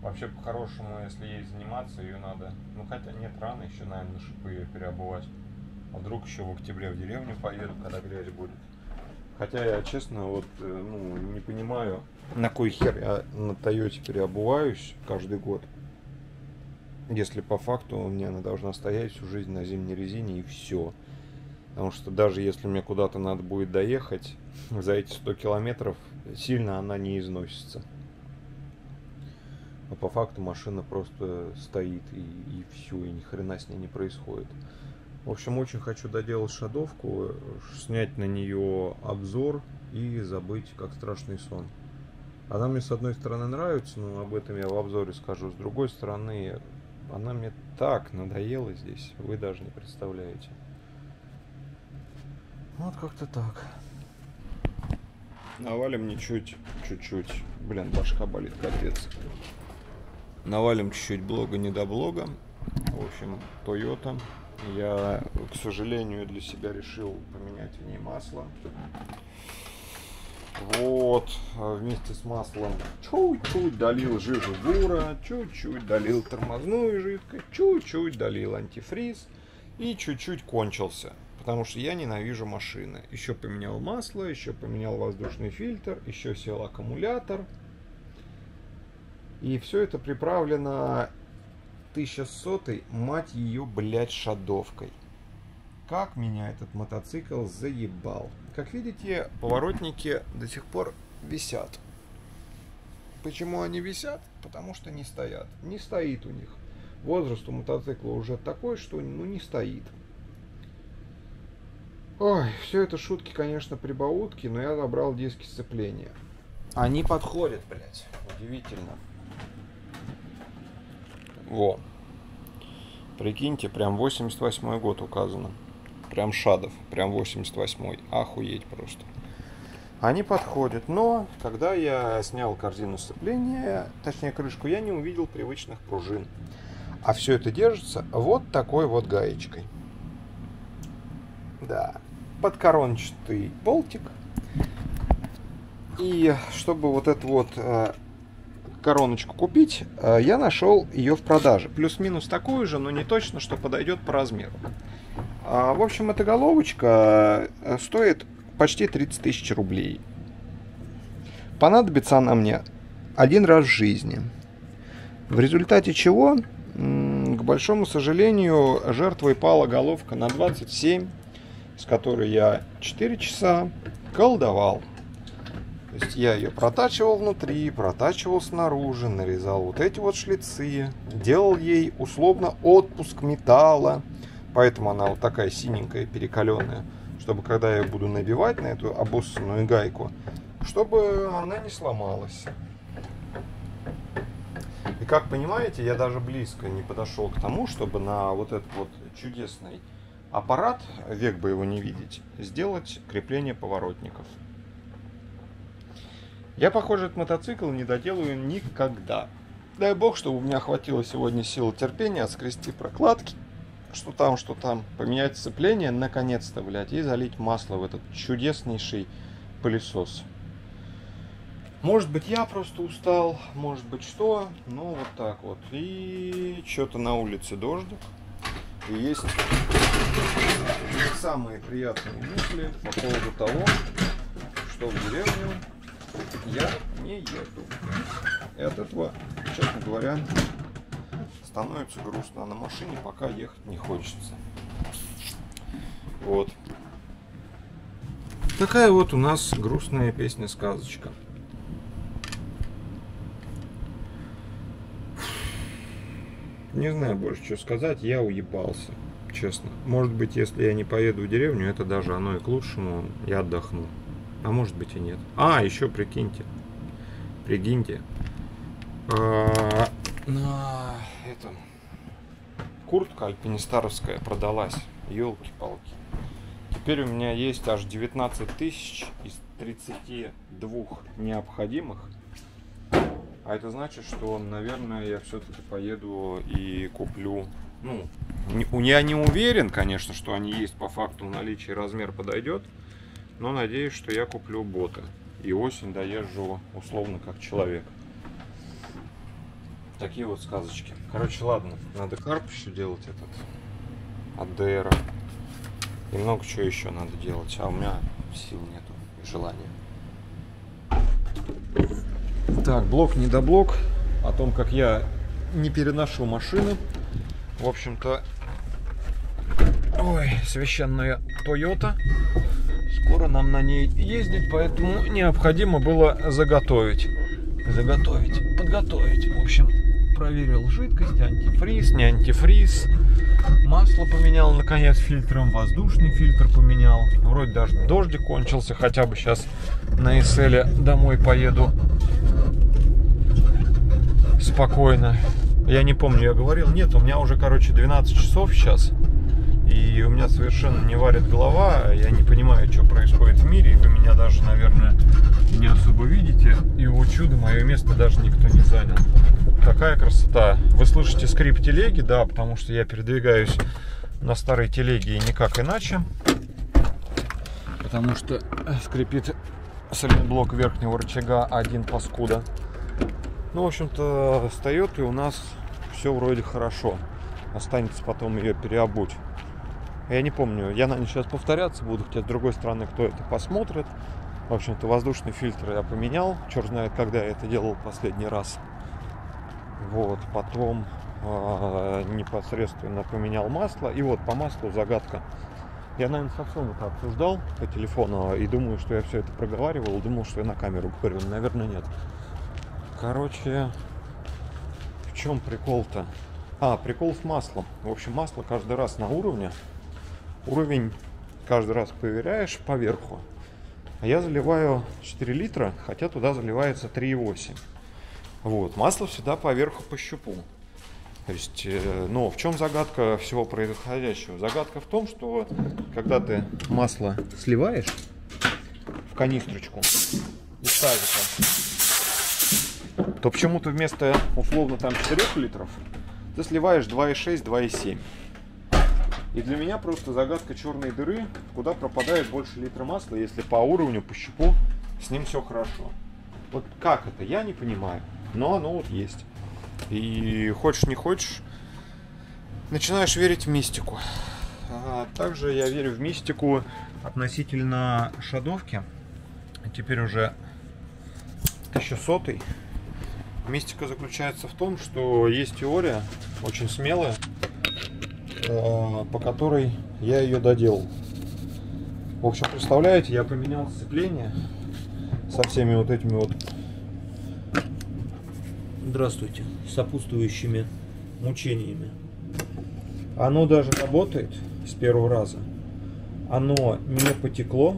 Вообще, по-хорошему, если ей заниматься, ее надо... Ну, хотя нет, рано еще, наверное, на шипы ее переобувать. А вдруг еще в октябре в деревню поеду, когда грязь будет. Хотя я, честно, вот, ну, не понимаю, на кой хер я на Тойоте переобуваюсь каждый год. Если по факту мне она должна стоять всю жизнь на зимней резине и все. Потому что даже если мне куда-то надо будет доехать, за эти сто километров сильно она не износится. А по факту машина просто стоит и, и все, и ни хрена с ней не происходит. В общем, очень хочу доделать шадовку, снять на нее обзор и забыть, как страшный сон. Она мне с одной стороны нравится, но об этом я в обзоре скажу. С другой стороны, она мне так надоела здесь, вы даже не представляете. Вот как-то так. Навалим не чуть, чуть-чуть. Блин, башка болит, капец. Навалим чуть-чуть блога не до блога. В общем, Toyota. Я, к сожалению, для себя решил поменять в ней масло. Вот, вместе с маслом чуть-чуть долил жижу бура, чуть-чуть долил тормозную жидкость, чуть-чуть долил антифриз и чуть-чуть кончился. Потому что я ненавижу машины. Еще поменял масло, еще поменял воздушный фильтр, еще сел аккумулятор. И все это приправлено тысяча сотой, мать ее, блядь, шадовкой. Как меня этот мотоцикл заебал. Как видите, поворотники до сих пор висят. Почему они висят? Потому что не стоят. Не стоит у них. Возраст у мотоцикла уже такой, что ну не стоит. Ой, все это шутки, конечно, прибаутки, но я забрал диски сцепления. Они подходят, блядь. Удивительно. Во. Прикиньте, прям восемьдесят восьмой год указано. Прям Шадов, прям восемьдесят восьмой. Охуеть просто. Они подходят, но когда я снял корзину сцепления, точнее крышку, я не увидел привычных пружин. А все это держится вот такой вот гаечкой. Да, подкорончатый болтик. И чтобы вот эту вот э, короночку купить, э, я нашел ее в продаже. Плюс-минус такую же, но не точно, что подойдет по размеру. А, в общем, эта головочка стоит почти тридцать тысяч рублей. Понадобится она мне один раз в жизни. В результате чего, к большому сожалению, жертвой пала головка на двадцать семь, с которой я четыре часа колдовал. То есть я ее протачивал внутри, протачивал снаружи, нарезал вот эти вот шлицы, делал ей условно отпуск металла, поэтому она вот такая синенькая, перекаленная, чтобы когда я буду набивать на эту обоссанную гайку, чтобы она не сломалась. И как понимаете, я даже близко не подошел к тому, чтобы на вот этот вот чудесный аппарат, век бы его не видеть, сделать крепление поворотников. Я, похоже, этот мотоцикл не доделаю никогда. Дай бог, чтобы у меня хватило сегодня силы терпения отскрести прокладки, что там, что там, поменять сцепление, наконец-то, блядь, и залить масло в этот чудеснейший пылесос. Может быть, я просто устал, может быть, что, но вот так вот. И что-то на улице дождик. И есть самые приятные мысли по поводу того, что в деревню я не еду. И от этого, честно говоря, становится грустно. А на машине пока ехать не хочется. Вот. Такая вот у нас грустная песня-сказочка. Не знаю больше, что сказать. Я уебался, честно. Может быть, если я не поеду в деревню, это даже оно и к лучшему. Я отдохну. А может быть и нет. А, еще прикиньте. Прикиньте. А, на этом. Куртка альпинистаровская продалась. Ёлки-палки. Теперь у меня есть аж девятнадцать тысяч из тридцати двух необходимых. А это значит, что, наверное, я все-таки поеду и куплю. Ну, не, я не уверен, конечно, что они есть по факту в наличии, размер подойдет. Но надеюсь, что я куплю боты. И осень доезжу условно как человек. такие вот сказочки. Короче, ладно, надо карп еще делать этот от ди эр. И много чего еще надо делать, а у меня сил нету и желания. Так, блок недоблок. О том, как я не переношу машины. В общем-то, ой, священная Toyota. Скоро нам на ней ездить, поэтому необходимо было заготовить. Заготовить, подготовить. В общем, проверил жидкость, антифриз, не антифриз. Масло поменял, наконец, фильтром. Воздушный фильтр поменял. Вроде даже дождик кончился. Хотя бы сейчас на эс эле домой поеду спокойно. Я не помню, я говорил. Нет, у меня уже, короче, двенадцать часов сейчас. И у меня совершенно не варит голова. Я не понимаю, что происходит в мире. И вы меня даже, наверное, не особо видите. И, о чудо, мое место даже никто не занял. Какая красота. Вы слышите скрип телеги, да, потому что я передвигаюсь на старой телеге и никак иначе. Потому что скрипит сайлентблок верхнего рычага один паскуда. Ну, в общем-то, с Toyota у нас все вроде хорошо. Останется потом ее переобуть. Я не помню, я, наверное, сейчас повторяться буду, хотя с другой стороны, кто это посмотрит. В общем-то, воздушный фильтр я поменял. Черт знает, когда я это делал последний раз. Вот, потом э, непосредственно поменял масло. И вот по маслу загадка. Я, наверное, со всем это обсуждал по телефону. И думаю, что я все это проговаривал. Думал, что я на камеру говорю. Наверное, нет. Короче, в чем прикол-то? А, прикол с маслом. В общем, масло каждый раз на уровне. Уровень каждый раз проверяешь поверху. А я заливаю четыре литра, хотя туда заливается три и восемь. Вот, масло всегда поверху по щупу. То есть, э, но в чем загадка всего происходящего? Загадка в том, что когда ты масло сливаешь в канистрочку из тазика, то почему-то вместо условно там четырёх литров ты сливаешь два и шесть, два и семь. И для меня просто загадка черной дыры, куда пропадает больше литра масла, если по уровню, по щупу с ним все хорошо. Вот как это, я не понимаю, но оно вот есть. И хочешь не хочешь, начинаешь верить в мистику. А также я верю в мистику относительно шадовки. Теперь уже тысяча сотый. Мистика заключается в том, что есть теория, очень смелая, по которой я ее доделал. В общем, представляете, я поменял сцепление со всеми вот этими вот, здравствуйте, сопутствующими мучениями. Оно даже работает с первого раза. Оно не потекло.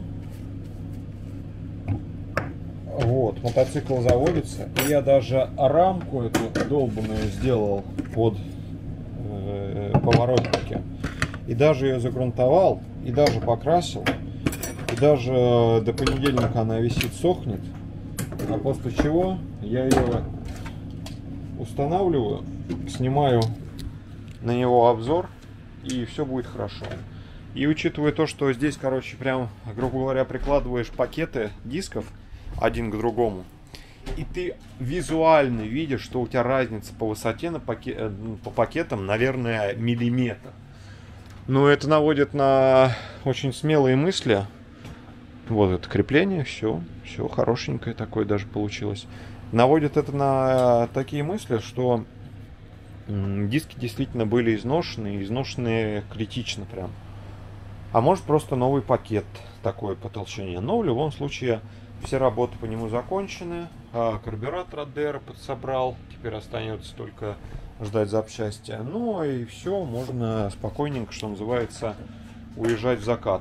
Вот, мотоцикл заводится. И я даже рамку эту долбаную сделал под э, поворотники. И даже ее загрунтовал, и даже покрасил. И даже до понедельника она висит, сохнет. А после чего я ее устанавливаю, снимаю на него обзор, и все будет хорошо. И учитывая то, что здесь, короче, прям, грубо говоря, прикладываешь пакеты дисков один к другому, и ты визуально видишь, что у тебя разница по высоте на пакет, по пакетам, наверное, миллиметр. Но это наводит на очень смелые мысли. Вот это крепление, все, все хорошенькое такое даже получилось. Наводит это на такие мысли, что диски действительно были изношены, изношены критично прям. А может просто новый пакет такой по толщине. Но в любом случае все работы по нему закончены. А карбюратор от ди эр подсобрал. Теперь остается только ждать запчасти. Ну и все, можно спокойненько, что называется, уезжать в закат.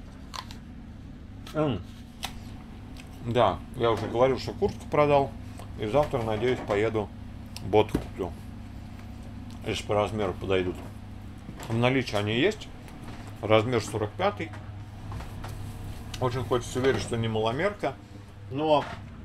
М-м. Да, я уже говорил, что куртку продал. И завтра, надеюсь, поеду боты куплю. Если по размеру подойдут. В наличии они есть. Размер сорок пятый. Очень хочется верить, что не маломерка. Но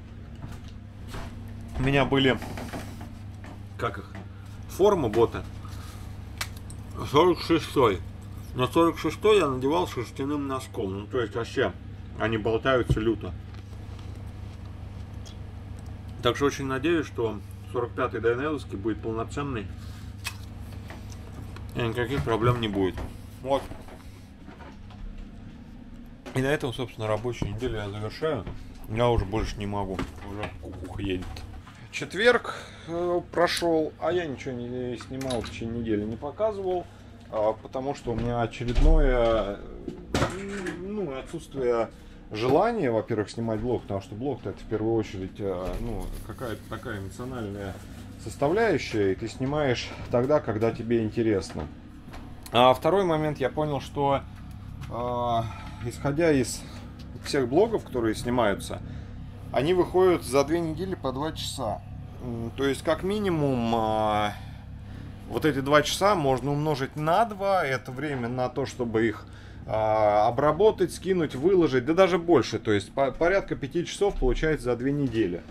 у меня были, как их, формы боты сорок шестой. На сорок шестой я надевал шерстяным носком. Ну, то есть вообще они болтаются люто. Так что очень надеюсь, что сорок пятый Дайнеловский будет полноценный, и никаких проблем не будет. Вот. И на этом, собственно, рабочую неделю я завершаю. Я уже больше не могу. Уже кукуха едет. Четверг э, прошел, а я ничего не снимал в течение недели, не показывал, э, потому что у меня очередное э, ну, отсутствие желания, во-первых, снимать блог, потому что блог это в первую очередь э, ну, какая-то такая эмоциональная составляющая, и ты снимаешь тогда, когда тебе интересно. А второй момент, я понял, что э, исходя из всех блогов, которые снимаются, они выходят за две недели по два часа. То есть, как минимум, э, вот эти два часа можно умножить на два. Это время на то, чтобы их э, обработать, скинуть, выложить. Да даже больше. То есть, по порядка пяти часов получается за две недели.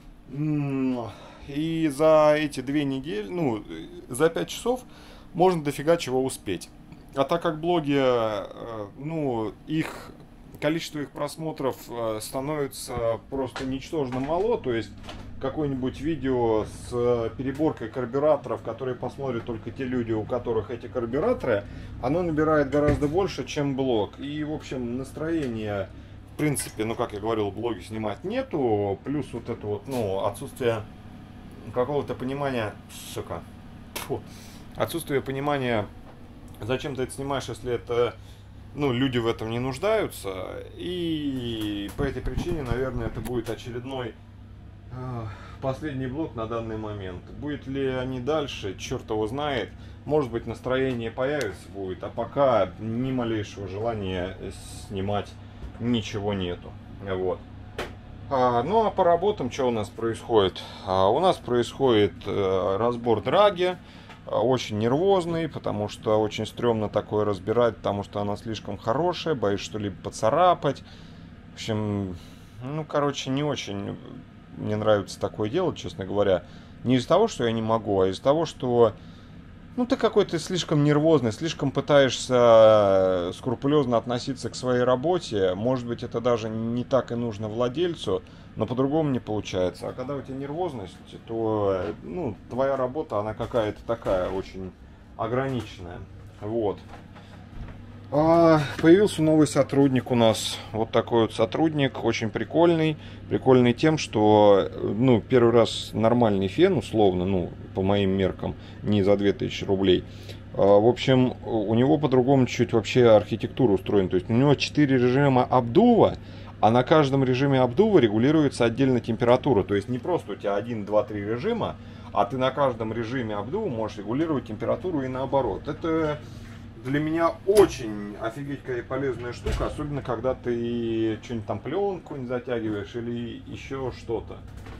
И за эти две недели, ну, за пять часов можно дофига чего успеть. А так как блоги, э, ну, их... количество их просмотров становится просто ничтожно мало, то есть какое-нибудь видео с переборкой карбюраторов, которые посмотрят только те люди, у которых эти карбюраторы, оно набирает гораздо больше, чем блог. И, в общем, настроение, в принципе, ну, как я говорил, блоги снимать нету, плюс вот это вот, ну, отсутствие какого-то понимания, сука, фу, отсутствие понимания, зачем ты это снимаешь, если это... Ну, люди в этом не нуждаются, и по этой причине, наверное, это будет очередной э, последний блог на данный момент. Будет ли они дальше, черт его знает. Может быть, настроение появится будет, а пока ни малейшего желания снимать ничего нету. Вот. А, ну, а по работам что у нас происходит? А, у нас происходит э, разбор драги. Очень нервозный, потому что очень стрёмно такое разбирать, потому что она слишком хорошая, боюсь что-либо поцарапать. В общем, ну, короче, не очень мне нравится такое делать, честно говоря. Не из-за того, что я не могу, а из-за того, что, ну, ты какой-то слишком нервозный, слишком пытаешься скрупулезно относиться к своей работе. Может быть, это даже не так и нужно владельцу, но по-другому не получается. А когда у тебя нервозность, то, ну, твоя работа, она какая-то такая, очень ограниченная. Вот. А, появился новый сотрудник у нас. Вот такой вот сотрудник, очень прикольный. Прикольный тем, что, ну, первый раз нормальный фен, условно, ну, по моим меркам, не за две тысячи рублей. А, в общем, у него по-другому чуть-чуть вообще архитектура устроена. То есть у него четыре режима обдува, а на каждом режиме обдува регулируется отдельно температура. То есть не просто у тебя один, два, три режима, а ты на каждом режиме обдува можешь регулировать температуру и наоборот. Это для меня очень офигеть какая полезная штука, особенно когда ты что-нибудь там пленку не затягиваешь или еще что-то.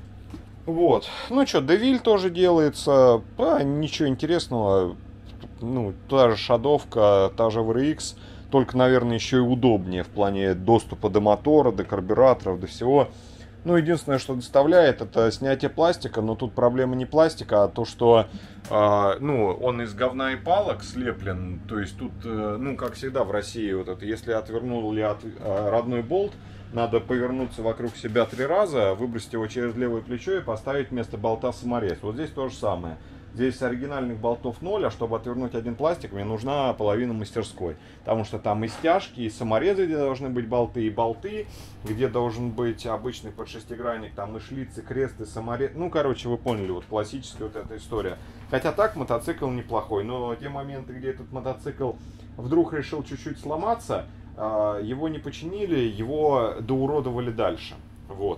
Вот. Ну что, Девиль тоже делается. А, ничего интересного. Ну, та же шадовка, та же ви эр икс. Только, наверное, еще и удобнее в плане доступа до мотора, до карбюраторов, до всего. Ну, единственное, что доставляет, это снятие пластика. Но тут проблема не пластика, а то, что э, ну, он из говна и палок слеплен. То есть тут, э, ну, как всегда в России, вот это, если отвернули от, э, родной болт, надо повернуться вокруг себя три раза, выбросить его через левое плечо и поставить вместо болта саморез. Вот здесь то же самое. Здесь оригинальных болтов ноль, а чтобы отвернуть один пластик, мне нужна половина мастерской. Потому что там и стяжки, и саморезы, где должны быть болты, и болты, где должен быть обычный подшестигранник, там и шлицы, кресты, саморез. Ну, короче, вы поняли, вот классическая вот эта история. Хотя так, мотоцикл неплохой, но те моменты, где этот мотоцикл вдруг решил чуть-чуть сломаться, его не починили, его доуродовали дальше. Вот.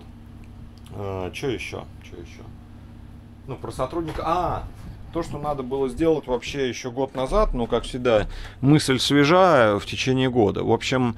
Что еще? Что еще? Ну, про сотрудника... А, то, что надо было сделать вообще еще год назад, ну, как всегда, мысль свежа в течение года. В общем,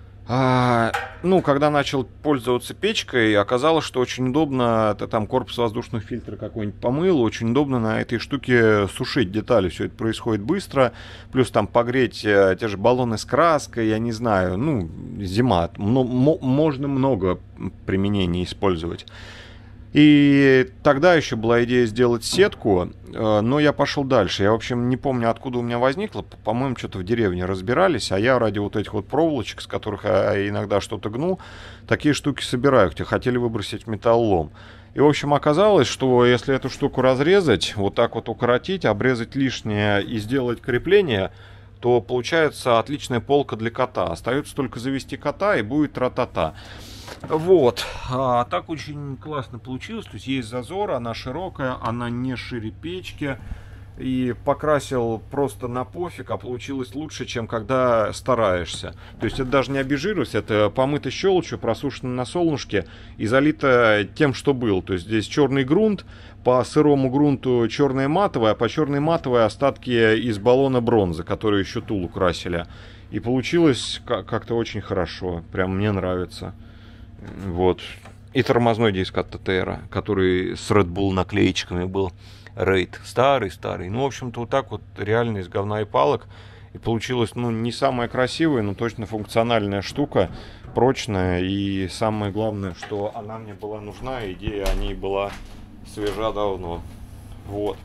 а, ну, когда начал пользоваться печкой, оказалось, что очень удобно, ты там корпус воздушных фильтров какой-нибудь помыл, очень удобно на этой штуке сушить детали. Все это происходит быстро, плюс там погреть те же баллоны с краской, я не знаю, ну, зима, можно много применений использовать. И тогда еще была идея сделать сетку, но я пошел дальше. Я, в общем, не помню, откуда у меня возникло. По-моему, что-то в деревне разбирались, а я ради вот этих вот проволочек, с которых я иногда что-то гну, такие штуки собираю, где хотели выбросить металлолом. И, в общем, оказалось, что если эту штуку разрезать, вот так вот укоротить, обрезать лишнее и сделать крепление, то получается отличная полка для кота. Остается только завести кота, и будет тра-та-та. Вот, а так очень классно получилось, то есть есть зазор, она широкая, она не шире печки, и покрасил просто на пофиг, а получилось лучше, чем когда стараешься. То есть это даже не обезжиривать, это помыто щелочью, просушено на солнышке и залито тем, что был. То есть здесь черный грунт, по сырому грунту черная матовая, а по черной матовой остатки из баллона бронзы, которые еще тул украсили. И получилось как-то очень хорошо, прям мне нравится. Вот. И тормозной диск от ТТР, который с Red Bull наклеечками был. Рейд. Старый-старый. Ну, в общем-то, вот так вот реально из говна и палок. И получилось, ну, не самая красивая, но точно функциональная штука. Прочная. И самое главное, что она мне была нужна. Идея о ней была свежа давно. Вот.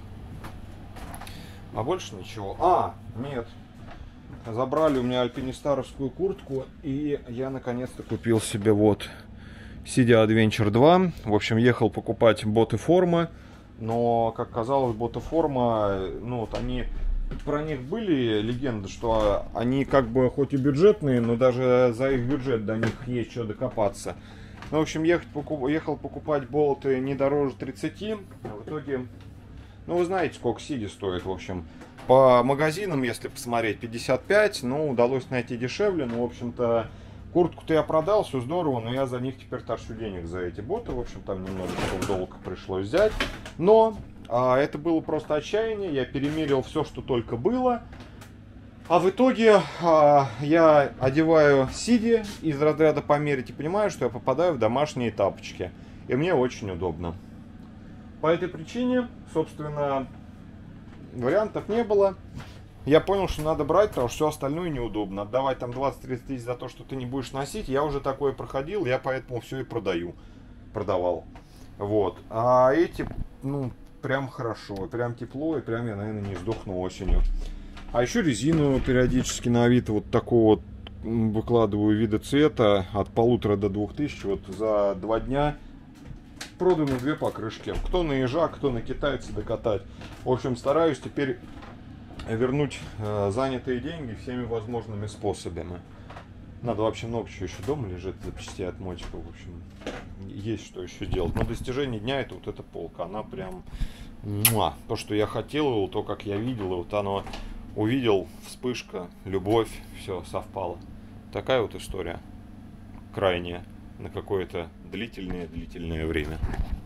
А больше ничего. А, нет. Забрали у меня альпинистаровскую куртку. И я наконец-то купил себе вот Cydia Adventure два. В общем, ехал покупать боты формы. Но, как казалось, боты форма, ну вот они, про них были легенды, что они как бы хоть и бюджетные, но даже за их бюджет до них есть что докопаться. Ну, в общем, ехать, покуп, ехал покупать болты не дороже тридцати, а в итоге, ну вы знаете, сколько Cydia стоит, в общем. По магазинам, если посмотреть, пятьдесят пять, ну, удалось найти дешевле, но, в общем-то, куртку-то я продал, все здорово, но я за них теперь торчу денег за эти боты. В общем, там немного долго пришлось взять. Но а, это было просто отчаяние. Я перемерил все, что только было. А в итоге а, я одеваю Cydia из разряда померить и понимаю, что я попадаю в домашние тапочки. И мне очень удобно. По этой причине, собственно, вариантов не было. Я понял, что надо брать, потому что все остальное неудобно. Отдавать там двадцать-тридцать тысяч за то, что ты не будешь носить. Я уже такое проходил, я поэтому все и продаю. Продавал. Вот. А эти, ну, прям хорошо. Прям тепло, и прям я, наверное, не сдохну осенью. А еще резину периодически на Авито вот такого вот выкладываю вида цвета. От полутора до двух тысяч. Вот за два дня проданы две покрышки. Кто на ежа, кто на китайца докатать. В общем, стараюсь теперь вернуть э, занятые деньги всеми возможными способами. Надо вообще много чего еще дома лежит, запчастей от мотика. В общем, есть что еще делать. Но достижение дня — это вот эта полка. Она прям муа, то, что я хотел, то, как я видел, и вот оно увидел, вспышка, любовь, все совпало. Такая вот история крайняя на какое-то длительное-длительное время.